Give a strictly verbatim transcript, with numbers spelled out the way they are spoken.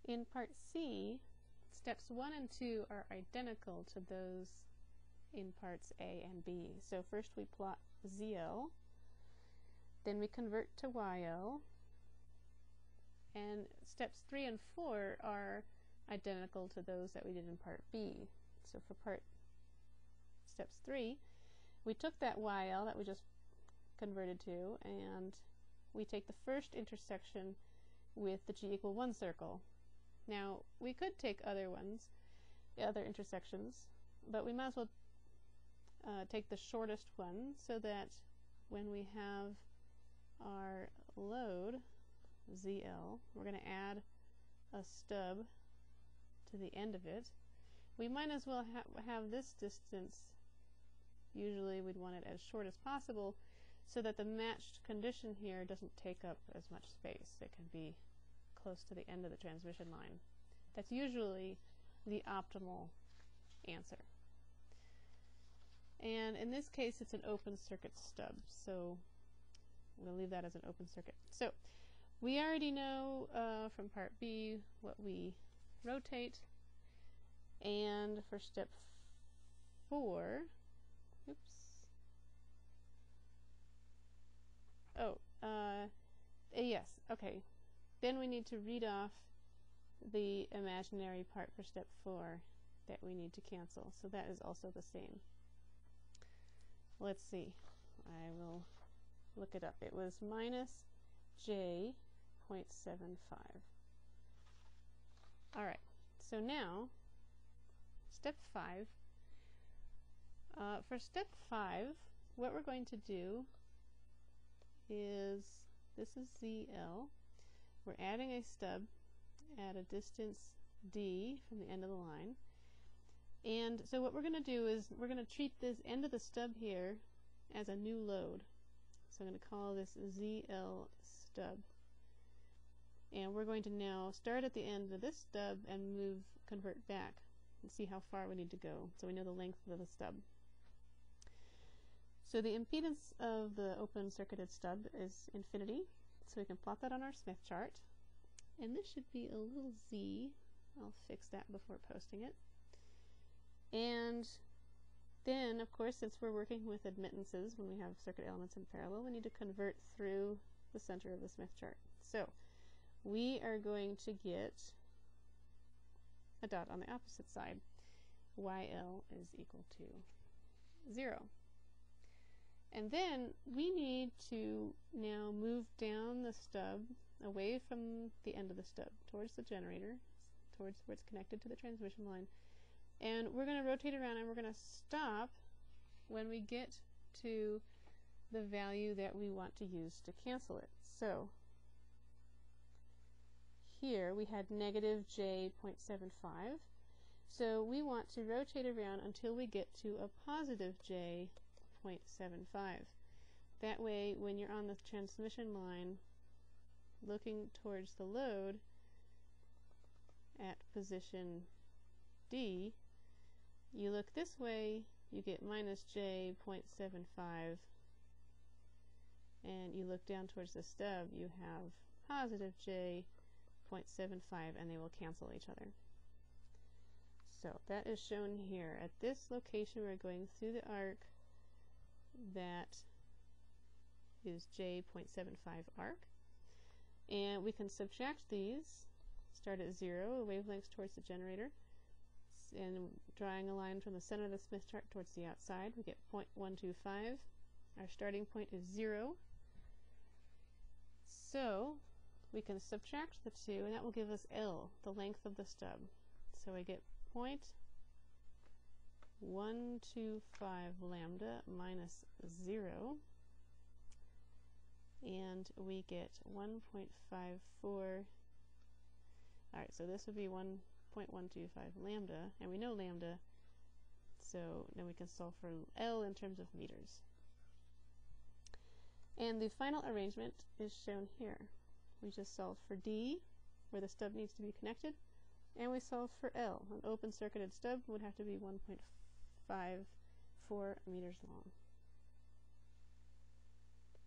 In part C, steps one and two are identical to those in parts A and B. So first we plot Z L, then we convert to Y L, and steps three and four are identical to those that we did in part B. So for part steps three, we took that Y L that we just converted to, and we take the first intersection with the G equal one circle. Now, we could take other ones, other intersections, but we might as well uh, take the shortest one so that when we have our load, Z L, we're going to add a stub to the end of it. We might as well ha have this distance, usually we'd want it as short as possible, so that the matched condition here doesn't take up as much space. It can be close to the end of the transmission line. That's usually the optimal answer. And in this case, it's an open circuit stub, so we'll leave that as an open circuit. So we already know uh, from part B what we rotate, and for step four, oops, oh, uh, yes, okay. Then we need to read off the imaginary part for step four that we need to cancel. So that is also the same. Let's see. I will look it up. It was minus j zero point seven five. All right. So now, step five. Uh, for step five, what we're going to do is, this is Z L. We're adding a stub at a distance D from the end of the line. And so what we're going to do is we're going to treat this end of the stub here as a new load. So I'm going to call this Z L stub. And we're going to now start at the end of this stub and move, convert back and see how far we need to go. So we know the length of the stub. So the impedance of the open circuited stub is infinity. So we can plot that on our Smith chart. And this should be a little z. I'll fix that before posting it. And then, of course, since we're working with admittances when we have circuit elements in parallel, we need to convert through the center of the Smith chart. So we are going to get a dot on the opposite side. Y L is equal to zero. And then we need to now move down the stub away from the end of the stub towards the generator, towards where it's connected to the transmission line. And we're going to rotate around and we're going to stop when we get to the value that we want to use to cancel it. So here we had negative j zero point seven five. So we want to rotate around until we get to a positive j zero point seven five. That way, when you're on the transmission line looking towards the load at position D, you look this way, you get minus j zero point seven five, and you look down towards the stub, you have positive j zero point seven five, and they will cancel each other. So that is shown here. At this location, we're going through the arc that is j zero point seven five arc, and we can subtract these, start at zero, wavelengths towards the generator, and drawing a line from the center of the Smith chart towards the outside, we get zero point one two five. Our starting point is zero. So we can subtract the two, and that will give us L, the length of the stub. So we get zero point one two five lambda minus zero, and we get one point five four. Alright, so this would be one point one two five lambda, and we know lambda, so then we can solve for L in terms of meters. And the final arrangement is shown here. We just solve for D, where the stub needs to be connected, and we solve for L. An open circuited stub would have to be one point five four meters long.